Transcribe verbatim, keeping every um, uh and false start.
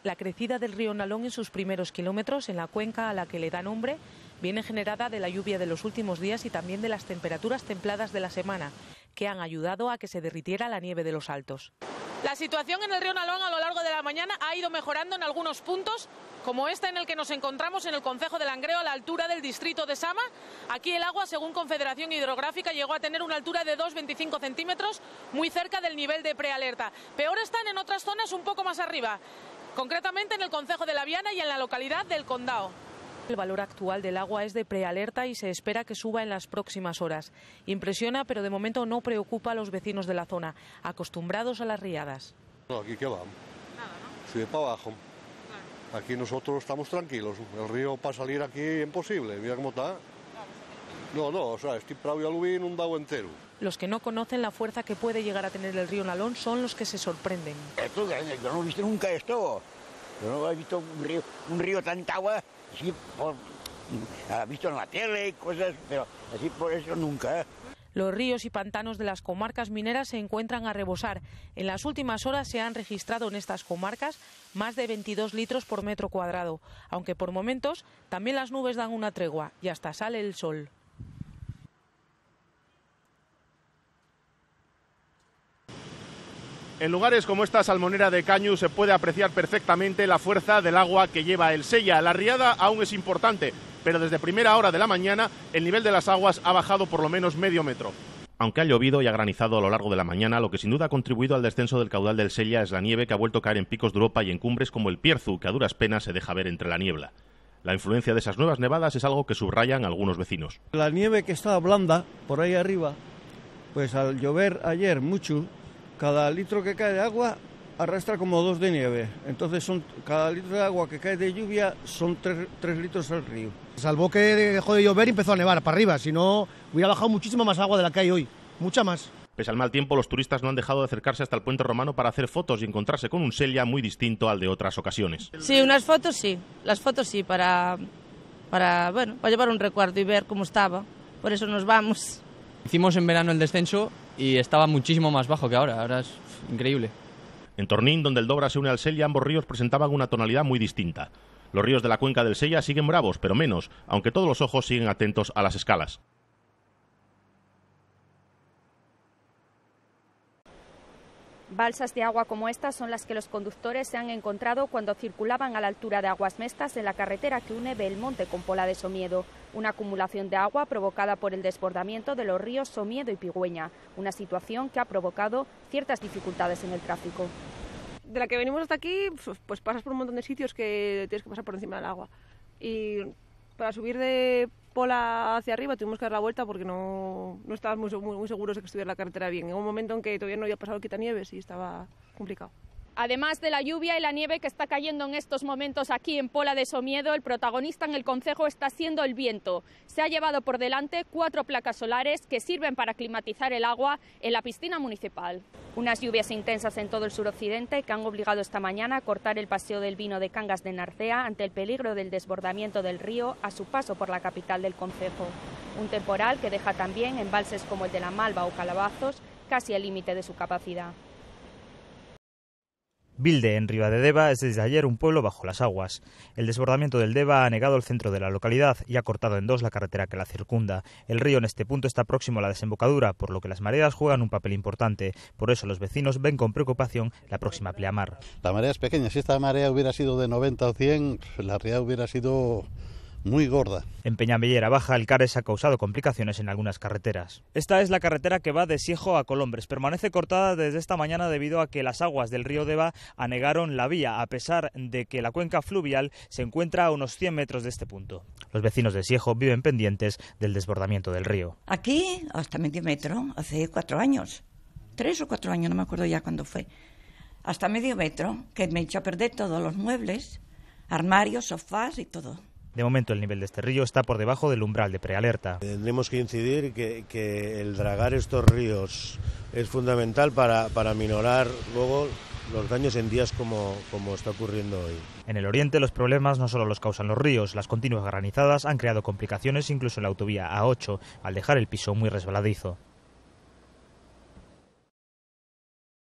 La crecida del río Nalón en sus primeros kilómetros, en la cuenca a la que le da nombre, viene generada de la lluvia de los últimos días y también de las temperaturas templadas de la semana, que han ayudado a que se derritiera la nieve de los altos. La situación en el río Nalón a lo largo de la mañana ha ido mejorando en algunos puntos, como este en el que nos encontramos en el concejo de Langreo, a la altura del distrito de Sama. Aquí el agua, según Confederación Hidrográfica, llegó a tener una altura de dos coma veinticinco centímetros, muy cerca del nivel de prealerta. Peor están en otras zonas un poco más arriba, concretamente en el concejo de La Viana y en la localidad del Condao. El valor actual del agua es de prealerta y se espera que suba en las próximas horas. Impresiona, pero de momento no preocupa a los vecinos de la zona, acostumbrados a las riadas. No, aquí qué va. Nada, ¿no? Sube para abajo. Claro. Aquí nosotros estamos tranquilos. El río para salir aquí imposible. Mira cómo está. No, no, o sea, este prado ya lo vi inundado entero. Los que no conocen la fuerza que puede llegar a tener el río Nalón son los que se sorprenden. Esto, yo no he visto nunca esto. Yo no he visto un río, un río tanta agua, así por, he visto en la tele y cosas, pero así por eso nunca. Los ríos y pantanos de las comarcas mineras se encuentran a rebosar. En las últimas horas se han registrado en estas comarcas más de veintidós litros por metro cuadrado, aunque por momentos también las nubes dan una tregua y hasta sale el sol. En lugares como esta salmonera de Cañu se puede apreciar perfectamente la fuerza del agua que lleva el Sella. La riada aún es importante, pero desde primera hora de la mañana el nivel de las aguas ha bajado por lo menos medio metro. Aunque ha llovido y ha granizado a lo largo de la mañana, lo que sin duda ha contribuido al descenso del caudal del Sella es la nieve que ha vuelto a caer en picos de Europa y en cumbres como el Pierzu, que a duras penas se deja ver entre la niebla. La influencia de esas nuevas nevadas es algo que subrayan algunos vecinos. La nieve que estaba blanda por ahí arriba, pues al llover ayer mucho, cada litro que cae de agua arrastra como dos de nieve. Entonces son cada litro de agua que cae de lluvia son tres, tres litros al río. Salvo que dejó de llover y empezó a nevar para arriba, si no hubiera bajado muchísima más agua de la que hay hoy, mucha más. Pese al mal tiempo, los turistas no han dejado de acercarse hasta el puente romano para hacer fotos y encontrarse con un Sella muy distinto al de otras ocasiones. Sí, unas fotos sí, las fotos sí, para, para, bueno, para llevar un recuerdo y ver cómo estaba, por eso nos vamos. Hicimos en verano el descenso y estaba muchísimo más bajo que ahora, ahora es increíble. En Tornín, donde el Dobra se une al Sella, ambos ríos presentaban una tonalidad muy distinta. Los ríos de la cuenca del Sella siguen bravos, pero menos, aunque todos los ojos siguen atentos a las escalas. Balsas de agua como estas son las que los conductores se han encontrado cuando circulaban a la altura de Aguas Mestas en la carretera que une Belmonte con Pola de Somiedo. Una acumulación de agua provocada por el desbordamiento de los ríos Somiedo y Pigüeña, una situación que ha provocado ciertas dificultades en el tráfico. De la que venimos hasta aquí, pues pasas por un montón de sitios que tienes que pasar por encima del agua. Y para subir de Pola hacia arriba tuvimos que dar la vuelta porque no, no estábamos muy, muy, muy seguros de que estuviera la carretera bien. En un momento en que todavía no había pasado el quitanieves y estaba complicado. Además de la lluvia y la nieve que está cayendo en estos momentos aquí en Pola de Somiedo, el protagonista en el concejo está siendo el viento. Se ha llevado por delante cuatro placas solares que sirven para climatizar el agua en la piscina municipal. Unas lluvias intensas en todo el suroccidente que han obligado esta mañana a cortar el paseo del vino de Cangas de Narcea ante el peligro del desbordamiento del río a su paso por la capital del concejo. Un temporal que deja también embalses como el de La Malva o Calabazos casi al límite de su capacidad. Vilde, en Ribadedeva, es desde ayer un pueblo bajo las aguas. El desbordamiento del Deva ha anegado el centro de la localidad y ha cortado en dos la carretera que la circunda. El río en este punto está próximo a la desembocadura, por lo que las mareas juegan un papel importante. Por eso los vecinos ven con preocupación la próxima pleamar. La marea es pequeña. Si esta marea hubiera sido de noventa o cien, la riada hubiera sido muy gorda. En Peñamellera Baja, el Cares ha causado complicaciones en algunas carreteras. Esta es la carretera que va de Siejo a Colombres. Permanece cortada desde esta mañana debido a que las aguas del río Deva anegaron la vía, a pesar de que la cuenca fluvial se encuentra a unos cien metros de este punto. Los vecinos de Siejo viven pendientes del desbordamiento del río. Aquí, hasta medio metro, hace cuatro años. Tres o cuatro años, no me acuerdo ya cuándo fue. Hasta medio metro, que me echó a perder todos los muebles, armarios, sofás y todo. De momento el nivel de este río está por debajo del umbral de prealerta. Tendremos que incidir que, que el dragar estos ríos es fundamental para, para minorar luego los daños en días como, como está ocurriendo hoy. En el oriente los problemas no solo los causan los ríos, las continuas granizadas han creado complicaciones incluso en la autovía A ocho al dejar el piso muy resbaladizo.